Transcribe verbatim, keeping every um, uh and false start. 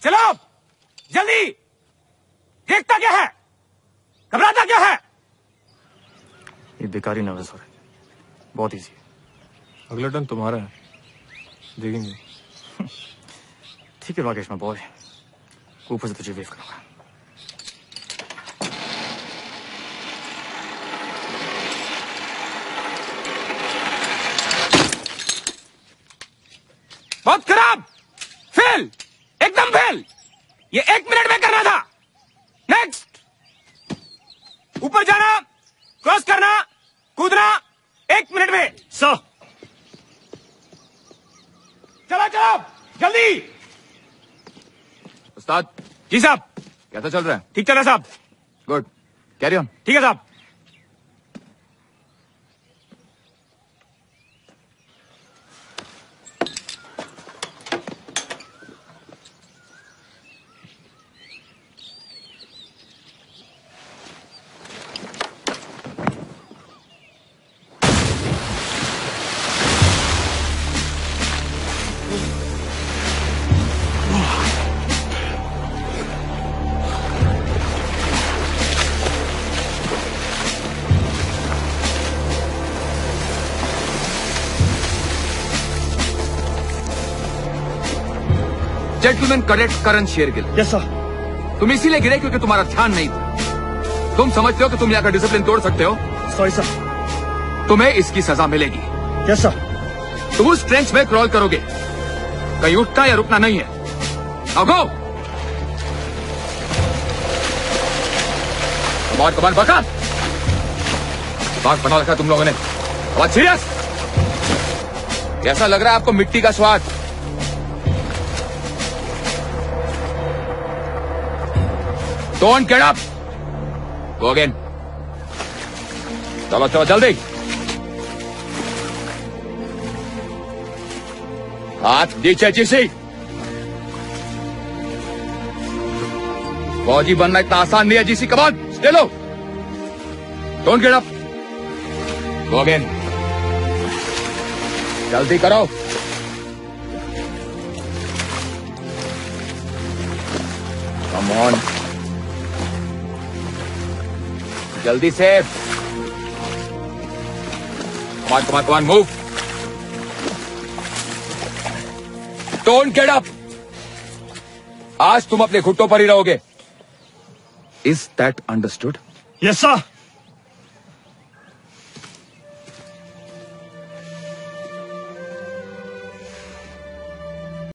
चलो जल्दी, देखता क्या है, घबराता क्या है? ये बेकारी नर्वस हो रहा है, बहुत इजी है। अगला टर्न तुम्हारा है, देखेंगे। ठीक है राकेश, मैं बॉय ऊपर से तुझे वेव करूंगा। बहुत खराब, फेल, एकदम फेल। ये एक मिनट में करना था। नेक्स्ट, ऊपर जाना, क्रॉस करना, कूदना, एक मिनट में। सर चलो चलो जल्दी। उस्ताद जी साहब। कैसा चल रहा है? ठीक चल रहा साहब। Good, carry on. ठीक है साहब। Gentleman cadet Karan Shergill. Yes sir. तुम इसीलिए गिरे क्योंकि तुम्हारा ध्यान नहीं था। तुम समझते हो कि तुम यहाँ का डिसिप्लिन तोड़ सकते हो? Sorry sir. तुम्हें इसकी सजा मिलेगी। Yes sir. तुम उस ट्रेंच में क्रॉल करोगे, कहीं उठना या रुकना नहीं है। Now go. कमान कमान बका, दिमाग बना रखा तुम लोगों ने। बहुत सीरियस। कैसा लग रहा है आपको मिट्टी का स्वाद? Don't get up. Go again. चलो चलो जल्दी। हाथ नीचे जीसी। फौजी बनना इतना आसान नहीं है GC. Come on, stay low. Don't get up. Go again. जल्दी करो। Come on. जल्दी से। Come on come on come on move. Don't get up. आज तुम अपने घुटनों पर ही रहोगे। Is that understood? Yes sir.